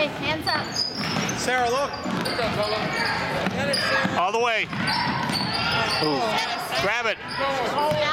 Okay, hands up. Sarah, look. All the way. Ooh. Grab it. Oh,